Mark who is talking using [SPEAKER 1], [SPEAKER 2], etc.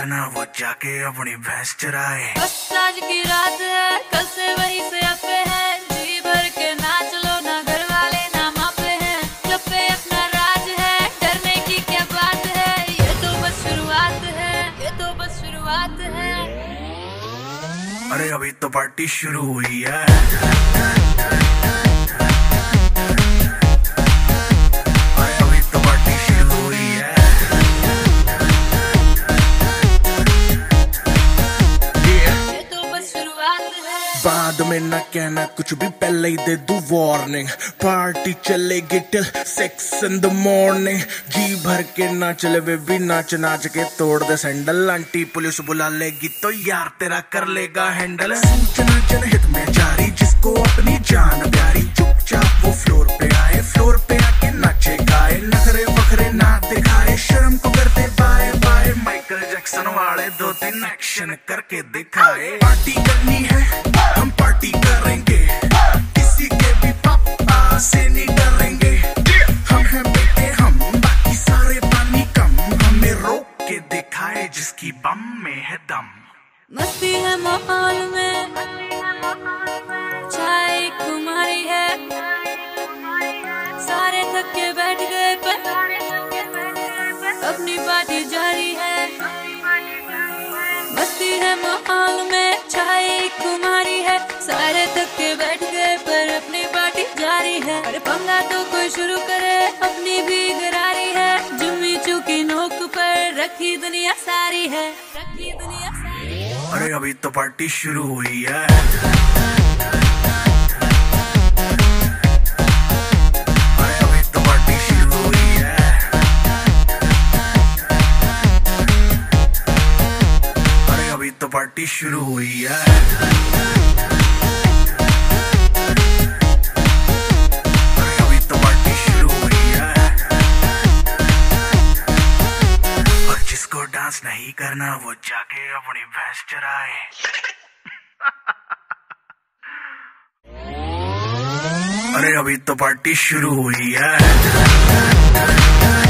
[SPEAKER 1] करना वो जाके अपनी भैंस चराए।
[SPEAKER 2] बस आज की रात है, कल से वही से अपे है, जी भर के नाच लो ना, घर वाले ना मापे हैं, क्लब पे अपना राज है, डरने की क्या बात है, ये तो बस शुरुआत है, ये तो बस शुरुआत है।
[SPEAKER 1] अरे अभी तो पार्टी शुरू हुई है। बाद में ना कहना कुछ भी, पहले ही दे दूं वार्निंग। पार्टी चलेगी टिल 6 in the morning। जी भर के नाच ले बेबी, नाच नाच के तोड़ दे सैंडल। आंटी पुलिस बुला लेगी तो यार तेरा कर लेगा हैंडल। सूचना जनहित में जारी, जिसको अपनी जान प्यारी, चुपचाप वो फ्लोर पे आए, फ्लोर पे आके नाचे गाए, नखरे वखरे ना दिखाए, शर्म को करते बाय बाय। माइकल जैक्सन वाले 2-3 एक्शन करके दिखाए। पार्टी करनी है हम पार्टी करेंगे, किसी के भी पापा से नहीं डरेंगे। हम हैं बेटे हम, बाकी सारे पानी कम, हमें रोक के दिखाए जिसकी बम में है दम।
[SPEAKER 2] मस्ती है माहौल में, चाय कुमारी है, सारे थक के बैठ गए पर अपनी पार्टी जारी है। मस्ती है माहौल में, चाय कुमारी है, सारे थक के बैठ गए पर अपनी पार्टी जारी है। अरे पंगा तो कोई शुरू करे, अपनी भी गरारी है, जुम्मी चूकी नोक पर रखी दुनिया सारी है, रखी दुनिया सारी है।
[SPEAKER 1] अरे अभी तो पार्टी शुरू हुई है। तो पार्टी शुरू हुई है। अभी तो पार्टी शुरू हुई है। और जिसको डांस नहीं करना वो जाके अपनी भैंस चराए। अरे अभी तो पार्टी शुरू हुई है।